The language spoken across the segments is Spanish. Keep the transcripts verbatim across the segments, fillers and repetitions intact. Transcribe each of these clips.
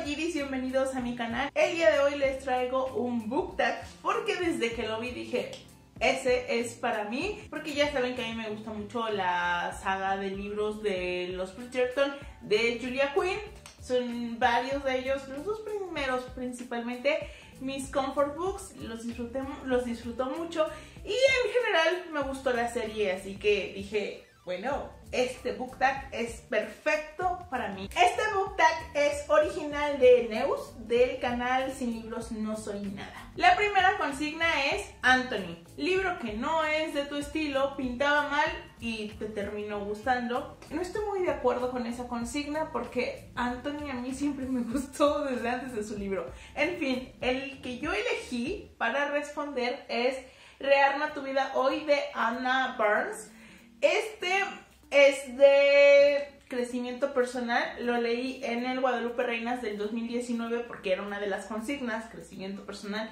Giris, bienvenidos a mi canal. El día de hoy les traigo un book tag porque desde que lo vi dije, ese es para mí, porque ya saben que a mí me gusta mucho la saga de libros de los Bridgerton de Julia Quinn. Son varios de ellos, los dos primeros principalmente, mis comfort books, los disfruté, los disfruto mucho y en general me gustó la serie, así que dije, bueno, este book tag es perfecto para mí. Este book tag es original de Neus, del canal Sin Libros No Soy Nada. La primera consigna es Anthony, libro que no es de tu estilo, pintaba mal y te terminó gustando. No estoy muy de acuerdo con esa consigna porque Anthony a mí siempre me gustó desde antes de su libro. En fin, el que yo elegí para responder es Rearma tu vida hoy de Anna Burns. Este es de crecimiento personal, lo leí en el Guadalupe Reinas del dos mil diecinueve porque era una de las consignas, crecimiento personal,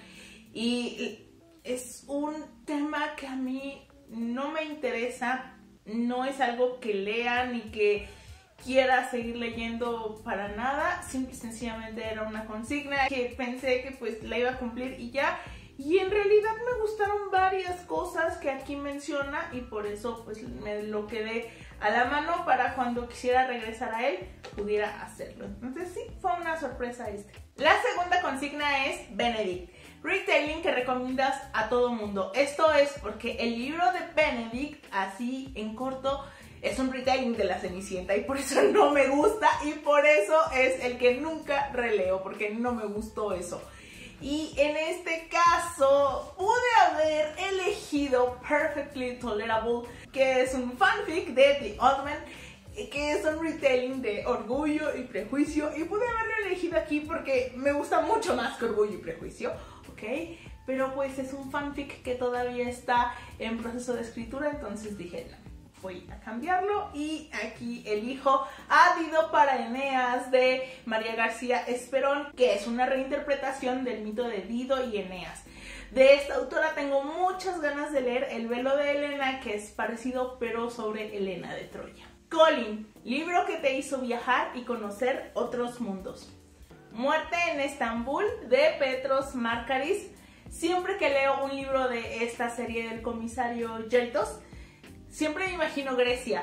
y es un tema que a mí no me interesa, no es algo que lea ni que quiera seguir leyendo para nada, simple y sencillamente era una consigna que pensé que pues la iba a cumplir y ya. Y en realidad me gustaron varias cosas que aquí menciona y por eso pues me lo quedé a la mano para cuando quisiera regresar a él pudiera hacerlo. Entonces sí, fue una sorpresa este. La segunda consigna es Benedict, retailing que recomiendas a todo mundo. Esto es porque el libro de Benedict, así en corto, es un retelling de La Cenicienta y por eso no me gusta y por eso es el que nunca releo, porque no me gustó eso. Y en este caso pude haber elegido Perfectly Tolerable, que es un fanfic de The Old Man, que es un retelling de Orgullo y Prejuicio, y pude haberlo elegido aquí porque me gusta mucho más que Orgullo y Prejuicio, ¿ok? Pero pues es un fanfic que todavía está en proceso de escritura, entonces dije no. Voy a cambiarlo y aquí elijo A Dido para Eneas de María García Esperón, que es una reinterpretación del mito de Dido y Eneas. De esta autora tengo muchas ganas de leer El velo de Helena, que es parecido pero sobre Helena de Troya. Colin, libro que te hizo viajar y conocer otros mundos. Muerte en Estambul de Petros Markaris. Siempre que leo un libro de esta serie del comisario Yeltos, siempre me imagino Grecia.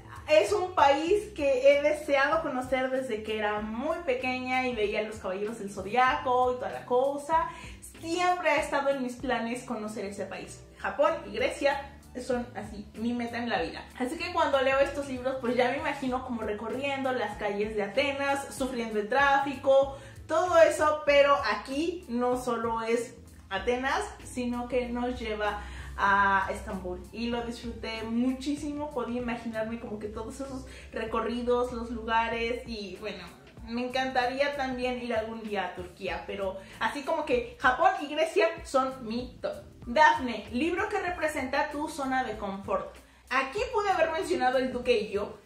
Es un país que he deseado conocer desde que era muy pequeña y veía Los Caballeros del Zodiaco y toda la cosa. Siempre ha estado en mis planes conocer ese país. Japón y Grecia son así mi meta en la vida. Así que cuando leo estos libros pues ya me imagino como recorriendo las calles de Atenas, sufriendo el tráfico, todo eso, pero aquí no solo es Atenas, sino que nos lleva a Estambul y lo disfruté muchísimo. Podía imaginarme como que todos esos recorridos, los lugares y bueno, me encantaría también ir algún día a Turquía, pero así como que Japón y Grecia son mi top. Daphne, libro que representa tu zona de confort. Aquí pude haber mencionado El Duque y yo,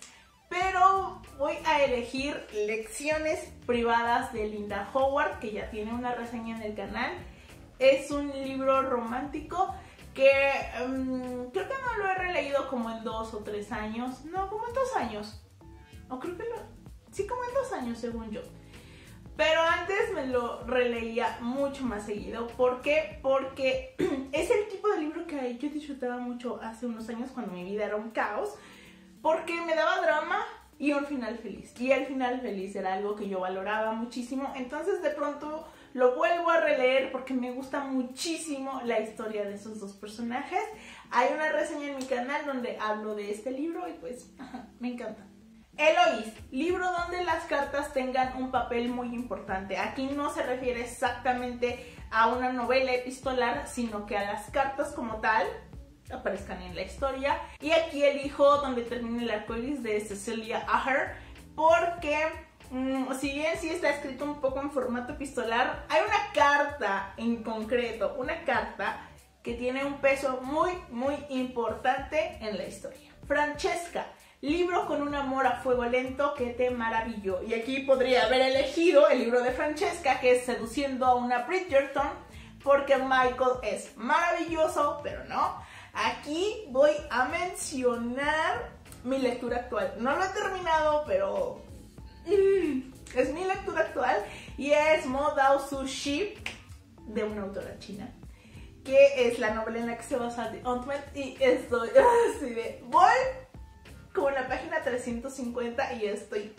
pero voy a elegir Lecciones privadas de Linda Howard, que ya tiene una reseña en el canal. Es un libro romántico que um, creo que no lo he releído como en dos o tres años, no, como en dos años, o creo que lo, sí, como en dos años según yo, pero antes me lo releía mucho más seguido. ¿Por qué? Porque es el tipo de libro que yo disfrutaba mucho hace unos años cuando mi vida era un caos, porque me daba drama y un final feliz, y el final feliz era algo que yo valoraba muchísimo, entonces de pronto lo vuelvo a releer porque me gusta muchísimo la historia de esos dos personajes. Hay una reseña en mi canal donde hablo de este libro y pues ajá, me encanta. Eloís, libro donde las cartas tengan un papel muy importante. Aquí no se refiere exactamente a una novela epistolar, sino que a las cartas como tal aparezcan en la historia. Y aquí elijo Donde termina el arcoíris de Cecilia Ahern porque Mm, si bien sí está escrito un poco en formato epistolar, hay una carta en concreto, una carta que tiene un peso muy, muy importante en la historia. Francesca, libro con un amor a fuego lento que te maravilló. Y aquí podría haber elegido el libro de Francesca, que es Seduciendo a una Bridgerton, porque Michael es maravilloso, pero no. Aquí voy a mencionar mi lectura actual. No lo he terminado, pero Mm, es mi lectura actual y es Mo Dao Su Shi, de una autora china, que es la novela en la que se basa The Ultimate, y estoy así de... voy como en la página trescientos cincuenta y estoy...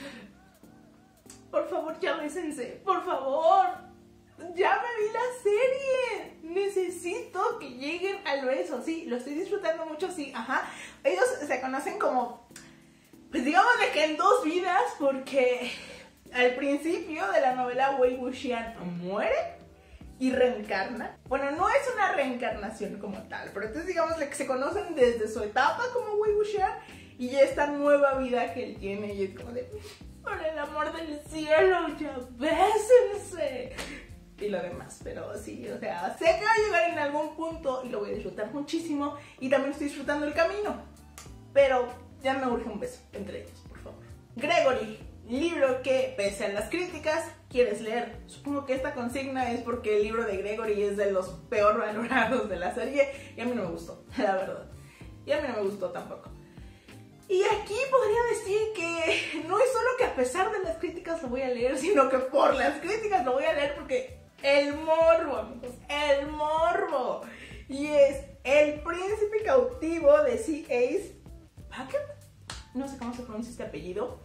Por favor, llámese, por favor, ya me vi la serie, necesito que lleguen al beso, sí, lo estoy disfrutando mucho, sí, ajá. Ellos se conocen como, pues digamos de que en dos vidas, porque al principio de la novela Wei Wuxian muere y reencarna. Bueno, no es una reencarnación como tal, pero entonces digamos que se conocen desde su etapa como Wei Wuxian y esta nueva vida que él tiene, y es como de... por el amor del cielo, ya bésense. Y lo demás, pero sí, o sea, sé que va a llegar en algún punto y lo voy a disfrutar muchísimo. Y también estoy disfrutando el camino. Pero ya me urge un beso entre ellos, por favor. Gregory, libro que, pese a las críticas, quieres leer. Supongo que esta consigna es porque el libro de Gregory es de los peor valorados de la serie. Y a mí no me gustó, la verdad. Y a mí no me gustó tampoco. Y aquí podría decir que no es solo que a pesar de las críticas lo voy a leer, sino que por las críticas lo voy a leer porque el morbo, amigos, el morbo. Y es El Príncipe Cautivo de C. Ace Packet. No sé cómo se pronuncia este apellido.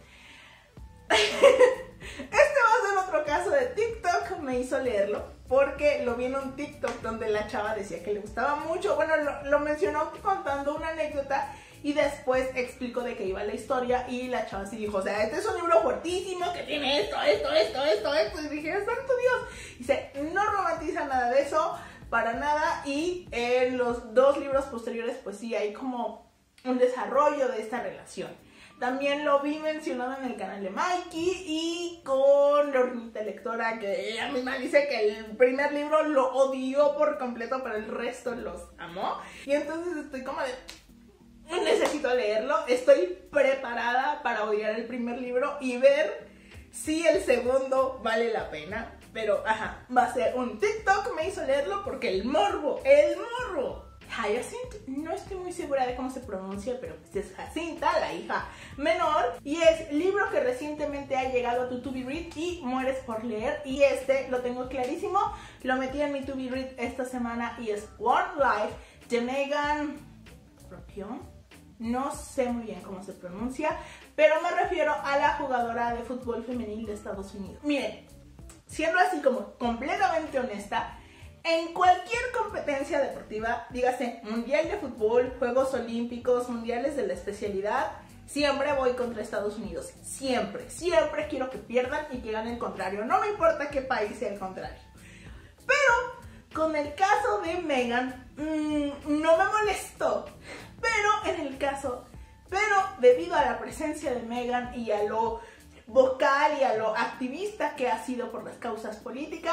Este va a ser otro caso de TikTok, me hizo leerlo porque lo vi en un TikTok donde la chava decía que le gustaba mucho. Bueno, lo, lo mencionó contando una anécdota y después explicó de qué iba la historia y la chava sí dijo, o sea, este es un libro fuertísimo que tiene esto, esto, esto, esto, esto. Y dije, santo Dios. Dice, no romantiza nada de eso, para nada. Y en los dos libros posteriores pues sí hay como un desarrollo de esta relación. También lo vi mencionado en el canal de Mikey y con la hornita lectora, que ella misma dice que el primer libro lo odió por completo, pero el resto los amó. Y entonces estoy como de... necesito leerlo, estoy preparada para odiar el primer libro y ver si el segundo vale la pena. Pero, ajá, va a ser un TikTok, me hizo leerlo porque el morbo, el morbo. Hyacinth, no estoy muy segura de cómo se pronuncia, pero pues es Jacinta, la hija menor. Y es libro que recientemente ha llegado a tu To Be Read y mueres por leer. Y este lo tengo clarísimo, lo metí en mi To Be Read esta semana y es One Life de Megan Rapinoe. No sé muy bien cómo se pronuncia, pero me refiero a la jugadora de fútbol femenil de Estados Unidos. Miren, siendo así como completamente honesta, en cualquier competencia deportiva, dígase mundial de fútbol, Juegos Olímpicos, mundiales de la especialidad, siempre voy contra Estados Unidos. Siempre, siempre quiero que pierdan y que gane el contrario. No me importa qué país sea el contrario. Pero con el caso de Megan, mmm, no me molestó. Pero en el caso, pero debido a la presencia de Megan y a lo vocal y a lo activista que ha sido por las causas políticas,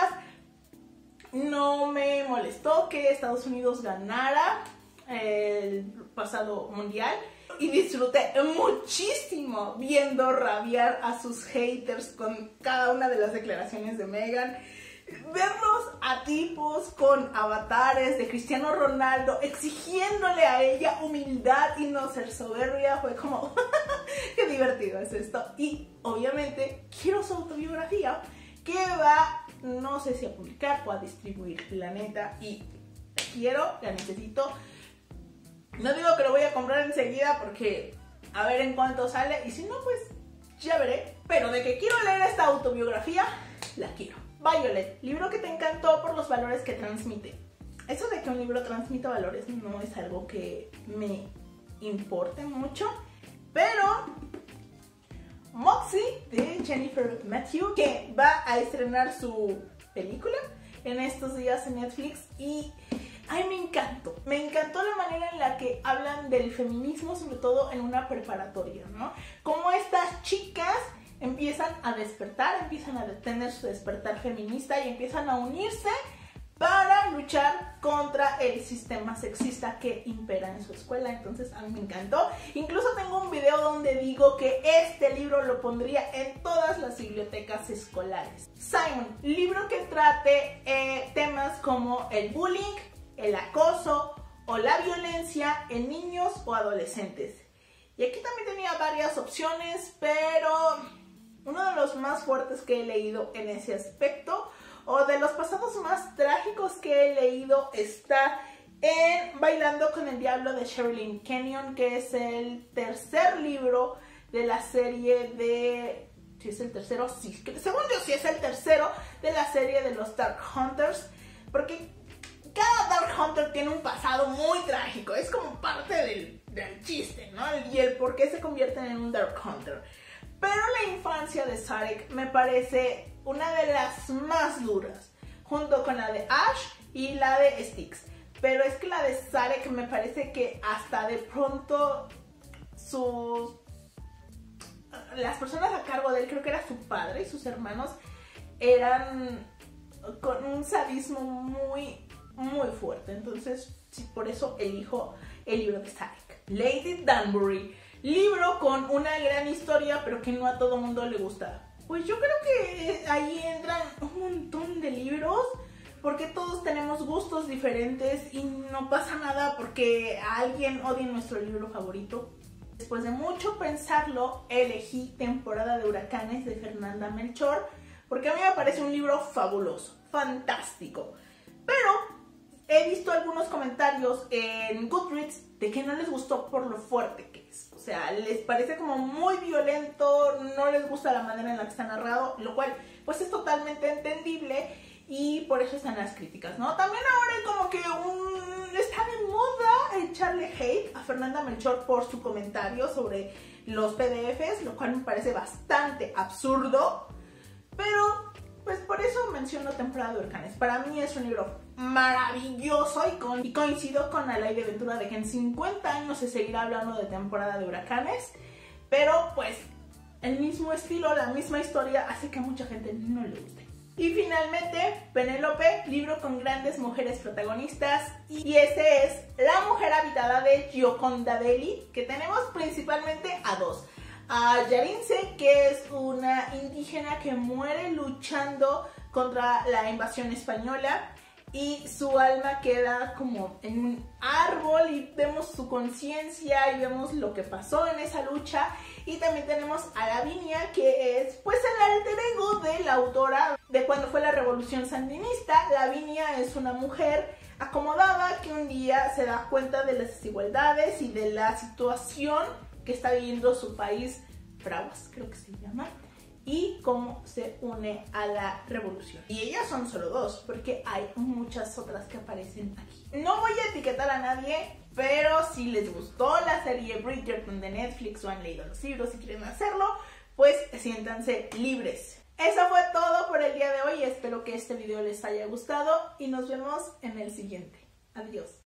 no me molestó que Estados Unidos ganara el pasado mundial. Y disfruté muchísimo viendo rabiar a sus haters con cada una de las declaraciones de Megan. Verlos a tipos con avatares de Cristiano Ronaldo exigiéndole a ella humildad y no ser soberbia fue como qué divertido es esto. Y obviamente quiero su autobiografía que va, no sé si a publicar o a distribuir, la neta, y la quiero, la necesito. No digo que lo voy a comprar enseguida porque a ver en cuánto sale, y si no pues ya veré, pero de que quiero leer esta autobiografía, la quiero. Violet, libro que te encantó por los valores que transmite. Eso de que un libro transmita valores no es algo que me importe mucho, pero Moxie de Jennifer Matthew, que va a estrenar su película en estos días en Netflix, y ay, me encantó, me encantó la manera en la que hablan del feminismo, sobre todo en una preparatoria, ¿no? Como estas chicas empiezan a despertar, empiezan a tener su despertar feminista y empiezan a unirse para luchar contra el sistema sexista que impera en su escuela. Entonces a mí me encantó. Incluso tengo un video donde digo que este libro lo pondría en todas las bibliotecas escolares. Simon, libro que trate eh, temas como el bullying, el acoso o la violencia en niños o adolescentes. Y aquí también tenía varias opciones, pero uno de los más fuertes que he leído en ese aspecto, o de los pasados más trágicos que he leído, está en Bailando con el Diablo de Sherilyn Kenyon, que es el tercer libro de la serie de... ¿Si es el tercero? Sí, según yo sí es el tercero de la serie de los Dark Hunters, porque cada Dark Hunter tiene un pasado muy trágico, es como parte del, del chiste, ¿no? Y el por qué se convierten en un Dark Hunter. Pero la infancia de Sarek me parece una de las más duras, junto con la de Ash y la de Styx. Pero es que la de Sarek me parece que hasta de pronto sus... las personas a cargo de él, creo que era su padre y sus hermanos, eran con un sadismo muy, muy fuerte. Entonces, sí, por eso elijo el libro de Sarek. Lady Danbury, libro con una gran historia, pero que no a todo mundo le gusta. Pues yo creo que ahí entran un montón de libros, porque todos tenemos gustos diferentes y no pasa nada porque a alguien odie nuestro libro favorito. Después de mucho pensarlo, elegí Temporada de Huracanes de Fernanda Melchor, porque a mí me parece un libro fabuloso, fantástico. Pero he visto algunos comentarios en Goodreads de que no les gustó por lo fuerte que es. O sea, les parece como muy violento, no les gusta la manera en la que está narrado, lo cual pues es totalmente entendible y por eso están las críticas, ¿no? También ahora como que un... está de moda echarle hate a Fernanda Melchor por su comentario sobre los P D Fs, lo cual me parece bastante absurdo, pero pues por eso menciono Temporada de Huracanes. Para mí es un libro maravilloso y, con, y coincido con Alaide Ventura de que en cincuenta años se seguirá hablando de Temporada de Huracanes, pero pues el mismo estilo, la misma historia hace que a mucha gente no le guste. Y finalmente, Penélope, libro con grandes mujeres protagonistas, y ese es La mujer habitada de Gioconda Belli, que tenemos principalmente a dos. A Yarinze, que es una indígena que muere luchando contra la invasión española, y su alma queda como en un árbol y vemos su conciencia y vemos lo que pasó en esa lucha. Y también tenemos a Lavinia, que es pues el alter ego de la autora de cuando fue la revolución sandinista. Lavinia es una mujer acomodada que un día se da cuenta de las desigualdades y de la situación que está viviendo su país, Fraguas creo que se llama, y cómo se une a la revolución. Y ellas son solo dos, porque hay muchas otras que aparecen aquí. No voy a etiquetar a nadie, pero si les gustó la serie Bridgerton de Netflix o han leído los libros y quieren hacerlo, pues siéntanse libres. Eso fue todo por el día de hoy. Espero que este video les haya gustado y nos vemos en el siguiente. Adiós.